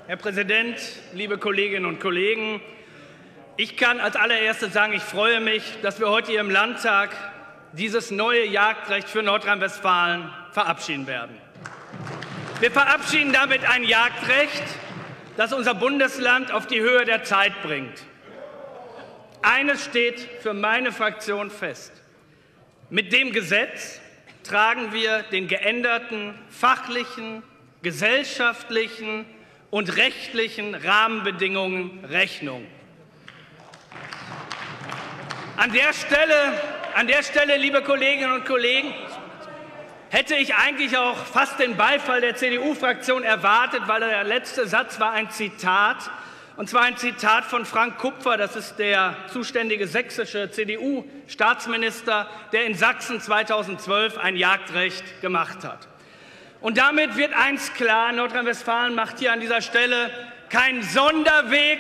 Herr Präsident, liebe Kolleginnen und Kollegen! Ich kann als allererstes sagen, ich freue mich, dass wir heute hier im Landtag dieses neue Jagdrecht für Nordrhein-Westfalen verabschieden werden. Wir verabschieden damit ein Jagdrecht, das unser Bundesland auf die Höhe der Zeit bringt. Eines steht für meine Fraktion fest: Mit dem Gesetz tragen wir den geänderten fachlichen, gesellschaftlichen und rechtlichen Rahmenbedingungen Rechnung. An der Stelle, liebe Kolleginnen und Kollegen, hätte ich eigentlich auch fast den Beifall der CDU-Fraktion erwartet, weil der letzte Satz war ein Zitat, und zwar ein Zitat von Frank Kupfer, das ist der zuständige sächsische CDU-Staatsminister, der in Sachsen 2012 ein Jagdrecht gemacht hat. Und damit wird eins klar: Nordrhein-Westfalen macht hier an dieser Stelle keinen Sonderweg,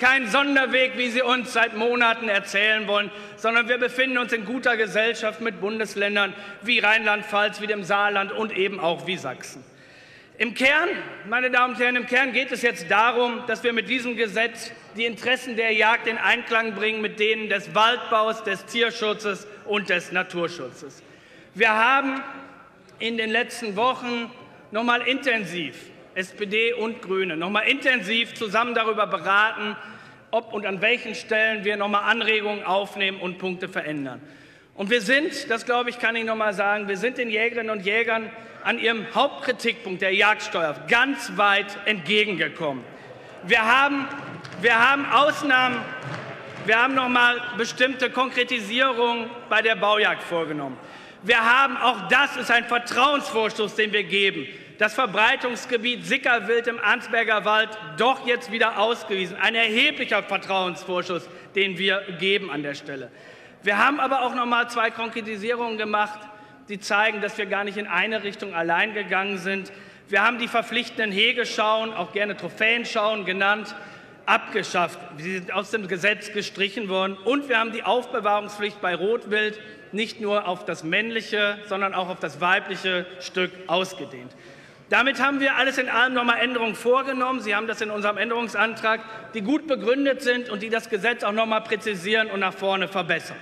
wie Sie uns seit Monaten erzählen wollen, sondern wir befinden uns in guter Gesellschaft mit Bundesländern wie Rheinland-Pfalz, wie dem Saarland und eben auch wie Sachsen. Im Kern, meine Damen und Herren, geht es jetzt darum, dass wir mit diesem Gesetz die Interessen der Jagd in Einklang bringen mit denen des Waldbaus, des Tierschutzes und des Naturschutzes. Wir haben in den letzten Wochen noch mal intensiv, SPD und Grüne, noch mal intensiv zusammen darüber beraten, ob und an welchen Stellen wir noch mal Anregungen aufnehmen und Punkte verändern. Und wir sind, das glaube ich, kann ich noch mal sagen, wir sind den Jägerinnen und Jägern an ihrem Hauptkritikpunkt der Jagdsteuer ganz weit entgegengekommen. Wir haben Ausnahmen, wir haben noch mal bestimmte Konkretisierungen bei der Baujagd vorgenommen. Wir haben, auch das ist ein Vertrauensvorschuss, den wir geben, das Verbreitungsgebiet Sickerwild im Arnsberger Wald doch jetzt wieder ausgewiesen. Ein erheblicher Vertrauensvorschuss, den wir geben an der Stelle. Wir haben aber auch noch mal 2 Konkretisierungen gemacht, die zeigen, dass wir gar nicht in eine Richtung allein gegangen sind. Wir haben die verpflichtenden Hegeschauen, auch gerne Trophäenschauen genannt, abgeschafft. Sie sind aus dem Gesetz gestrichen worden. Und wir haben die Aufbewahrungspflicht bei Rotwild nicht nur auf das männliche, sondern auch auf das weibliche Stück ausgedehnt. Damit haben wir alles in allem noch mal Änderungen vorgenommen. Sie haben das in unserem Änderungsantrag, die gut begründet sind und die das Gesetz auch noch mal präzisieren und nach vorne verbessern.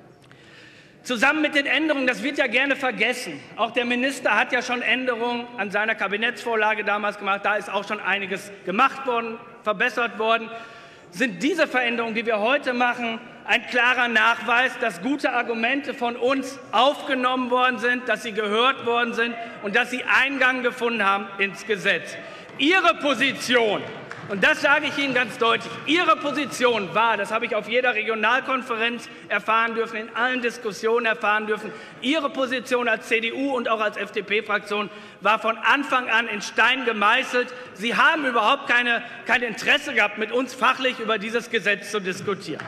Zusammen mit den Änderungen, das wird ja gerne vergessen, auch der Minister hat ja schon Änderungen an seiner Kabinettsvorlage damals gemacht, da ist auch schon einiges gemacht worden, verbessert worden, sind diese Veränderungen, die wir heute machen, ein klarer Nachweis, dass gute Argumente von uns aufgenommen worden sind, dass sie gehört worden sind und dass sie Eingang gefunden haben ins Gesetz. Ihre Position, und das sage ich Ihnen ganz deutlich, Ihre Position war, das habe ich auf jeder Regionalkonferenz erfahren dürfen, in allen Diskussionen erfahren dürfen, Ihre Position als CDU und auch als FDP-Fraktion war von Anfang an in Stein gemeißelt. Sie haben überhaupt kein Interesse gehabt, mit uns fachlich über dieses Gesetz zu diskutieren.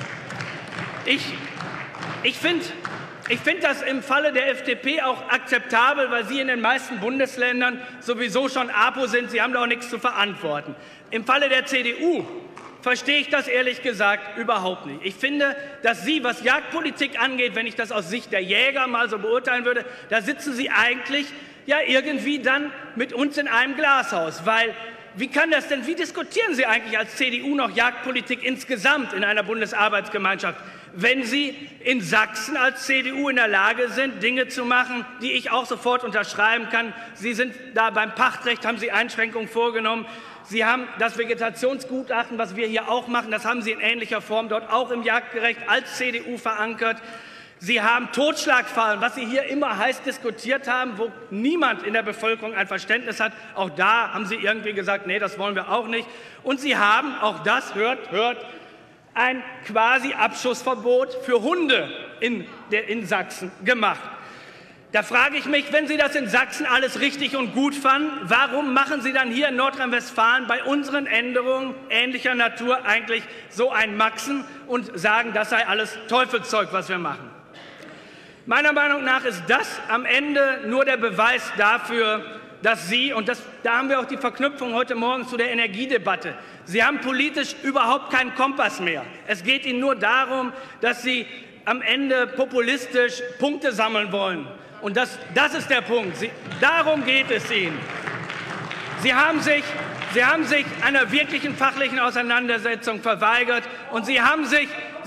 Ich finde das im Falle der FDP auch akzeptabel, weil Sie in den meisten Bundesländern sowieso schon APO sind. Sie haben da auch nichts zu verantworten. Im Falle der CDU verstehe ich das ehrlich gesagt überhaupt nicht. Ich finde, dass Sie, was Jagdpolitik angeht, wenn ich das aus Sicht der Jäger mal so beurteilen würde, da sitzen Sie eigentlich ja irgendwie dann mit uns in einem Glashaus. Weil wie kann das denn, wie diskutieren Sie eigentlich als CDU noch Jagdpolitik insgesamt in einer Bundesarbeitsgemeinschaft, wenn Sie in Sachsen als CDU in der Lage sind, Dinge zu machen, die ich auch sofort unterschreiben kann? Sie sind da beim Pachtrecht, haben Sie Einschränkungen vorgenommen. Sie haben das Vegetationsgutachten, was wir hier auch machen, das haben Sie in ähnlicher Form dort auch im Jagdrecht als CDU verankert. Sie haben Totschlagfallen, was Sie hier immer heiß diskutiert haben, wo niemand in der Bevölkerung ein Verständnis hat. Auch da haben Sie irgendwie gesagt, nee, das wollen wir auch nicht. Und Sie haben, auch das, hört, ein quasi Abschussverbot für Hunde in Sachsen gemacht. Da frage ich mich, wenn Sie das in Sachsen alles richtig und gut fanden, warum machen Sie dann hier in Nordrhein-Westfalen bei unseren Änderungen ähnlicher Natur eigentlich so ein Maxen und sagen, das sei alles Teufelszeug, was wir machen? Meiner Meinung nach ist das am Ende nur der Beweis dafür, dass Sie, und da haben wir auch die Verknüpfung heute Morgen zu der Energiedebatte, Sie haben politisch überhaupt keinen Kompass mehr. Es geht Ihnen nur darum, dass Sie am Ende populistisch Punkte sammeln wollen. Und das ist der Punkt. Darum geht es Ihnen. Sie haben sich Sie haben sich einer wirklichen fachlichen Auseinandersetzung verweigert und Sie haben sich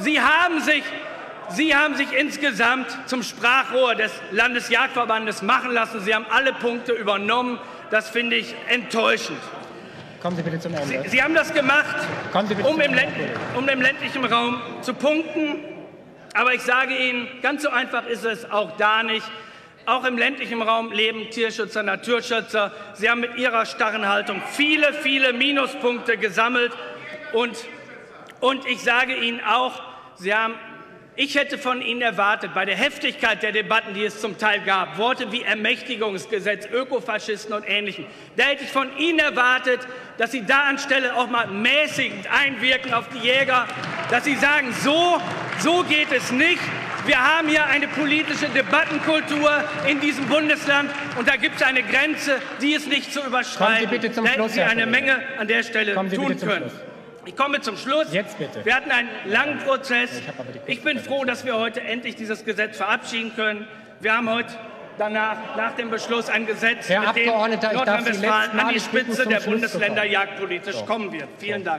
insgesamt zum Sprachrohr des Landesjagdverbandes machen lassen. Sie haben alle Punkte übernommen. Das finde ich enttäuschend. Kommen Sie bitte zum Ende. Sie haben das gemacht, um im ländlichen Raum zu punkten. Aber ich sage Ihnen, ganz so einfach ist es auch da nicht. Auch im ländlichen Raum leben Tierschützer, Naturschützer. Sie haben mit ihrer starren Haltung viele, viele Minuspunkte gesammelt. Und ich sage Ihnen auch, ich hätte von Ihnen erwartet, bei der Heftigkeit der Debatten, die es zum Teil gab, Worte wie Ermächtigungsgesetz, Ökofaschisten und Ähnlichem, da hätte ich von Ihnen erwartet, dass Sie da anstelle auch mal mäßigend einwirken auf die Jäger, dass Sie sagen, so geht es nicht. Wir haben hier eine politische Debattenkultur in diesem Bundesland, und da gibt es eine Grenze, die ist nicht zu überschreiten. Kommen Sie bitte zum Schluss, da hätten Sie eine Menge an der Stelle tun können. Ich komme zum Schluss. Jetzt bitte. Wir hatten einen langen Prozess. Ich bin froh, dass wir heute endlich dieses Gesetz verabschieden können. Wir haben heute danach, nach dem Beschluss, ein Gesetz, mit dem Nordrhein-Westfalen an die Spitze der Bundesländer jagdpolitisch kommen wird. Vielen Dank.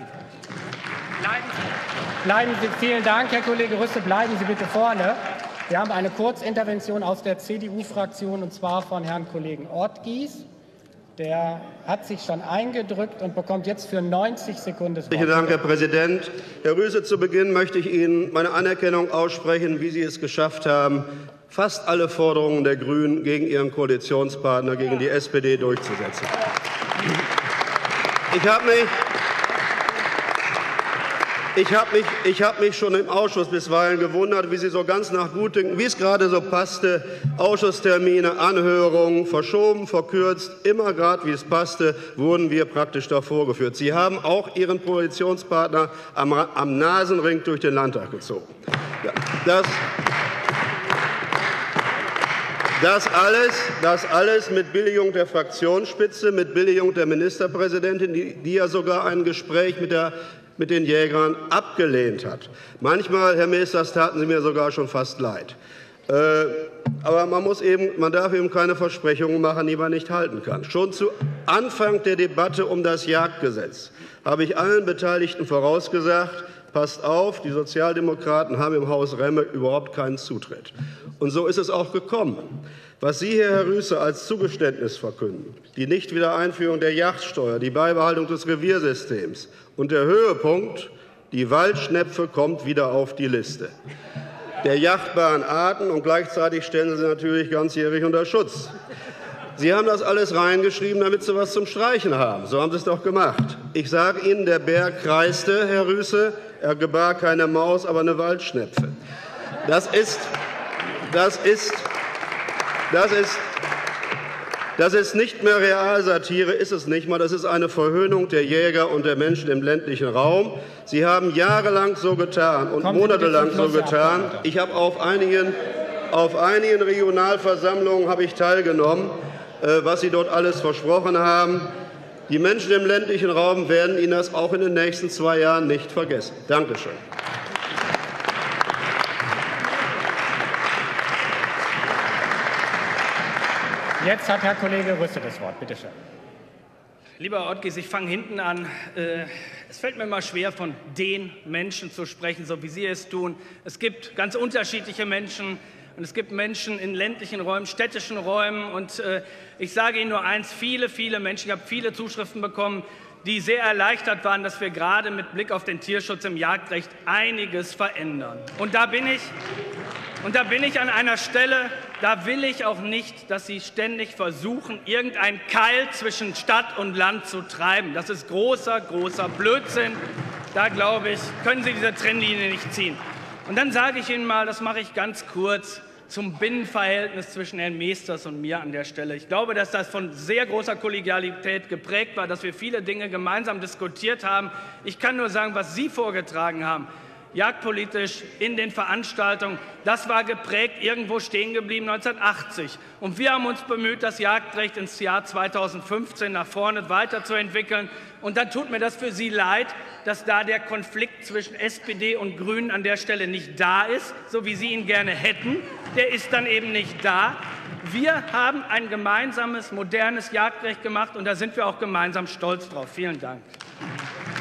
Vielen Dank, Herr Kollege Rüsse. Bleiben Sie bitte vorne. Wir haben eine Kurzintervention aus der CDU-Fraktion, und zwar von Herrn Kollegen Ortgies. Der hat sich schon eingedrückt und bekommt jetzt für 90 Sekunden das Wort. Vielen Dank, Herr Präsident. Herr Rüse, zu Beginn möchte ich Ihnen meine Anerkennung aussprechen, wie Sie es geschafft haben, fast alle Forderungen der GRÜNEN gegen Ihren Koalitionspartner, gegen die SPD, durchzusetzen. Ich habe mich schon im Ausschuss bisweilen gewundert, wie Sie so ganz nach Gutdünken, wie es gerade so passte, Ausschusstermine, Anhörungen verschoben, verkürzt, immer gerade wie es passte, wurden wir praktisch da vorgeführt. Sie haben auch Ihren Koalitionspartner am Nasenring durch den Landtag gezogen. Das alles mit Billigung der Fraktionsspitze, mit Billigung der Ministerpräsidentin, die ja sogar ein Gespräch mit den Jägern abgelehnt hat. Manchmal, Herr Minister, das taten Sie mir sogar schon fast leid. Aber man darf eben keine Versprechungen machen, die man nicht halten kann. Schon zu Anfang der Debatte um das Jagdgesetz habe ich allen Beteiligten vorausgesagt, passt auf, die Sozialdemokraten haben im Haus Remme überhaupt keinen Zutritt. Und so ist es auch gekommen. Was Sie hier, Herr Rüse, als Zugeständnis verkünden, die Nichtwiedereinführung der Jagdsteuer, die Beibehaltung des Reviersystems und der Höhepunkt, die Waldschnepfe kommt wieder auf die Liste der jachtbaren Arten, und gleichzeitig stellen Sie natürlich ganzjährig unter Schutz. Sie haben das alles reingeschrieben, damit Sie was zum Streichen haben. So haben Sie es doch gemacht. Ich sage Ihnen, der Bär kreiste, Herr Rüse, er gebar keine Maus, aber eine Waldschnepfe. Das ist nicht mehr Realsatire, ist es nicht mal. Das ist eine Verhöhnung der Jäger und der Menschen im ländlichen Raum. Sie haben jahrelang so getan und monatelang so getan. Ich habe auf einigen Regionalversammlungen habe ich teilgenommen, was Sie dort alles versprochen haben. Die Menschen im ländlichen Raum werden Ihnen das auch in den nächsten 2 Jahren nicht vergessen. Dankeschön. Jetzt hat Herr Kollege Rüsse das Wort. Bitte schön. Lieber Ortgies, ich fange hinten an. Es fällt mir immer schwer, von den Menschen zu sprechen, so wie Sie es tun. Es gibt ganz unterschiedliche Menschen, und es gibt Menschen in ländlichen Räumen, städtischen Räumen. Und ich sage Ihnen nur eins, viele, viele Menschen, ich habe viele Zuschriften bekommen, die sehr erleichtert waren, dass wir gerade mit Blick auf den Tierschutz im Jagdrecht einiges verändern. Und da bin ich an einer Stelle, da will ich auch nicht, dass Sie ständig versuchen, irgendeinen Keil zwischen Stadt und Land zu treiben. Das ist großer, großer Blödsinn. Da, glaube ich, können Sie diese Trennlinie nicht ziehen. Und dann sage ich Ihnen mal, das mache ich ganz kurz, zum Binnenverhältnis zwischen Herrn Meesters und mir an der Stelle. Ich glaube, dass das von sehr großer Kollegialität geprägt war, dass wir viele Dinge gemeinsam diskutiert haben. Ich kann nur sagen, was Sie vorgetragen haben. jagdpolitisch in den Veranstaltungen, das war geprägt, irgendwo stehen geblieben 1980. Und wir haben uns bemüht, das Jagdrecht ins Jahr 2015 nach vorne weiterzuentwickeln. Und dann tut mir das für Sie leid, dass da der Konflikt zwischen SPD und Grünen an der Stelle nicht da ist, so wie Sie ihn gerne hätten. Der ist dann eben nicht da. Wir haben ein gemeinsames, modernes Jagdrecht gemacht, und da sind wir auch gemeinsam stolz drauf. Vielen Dank.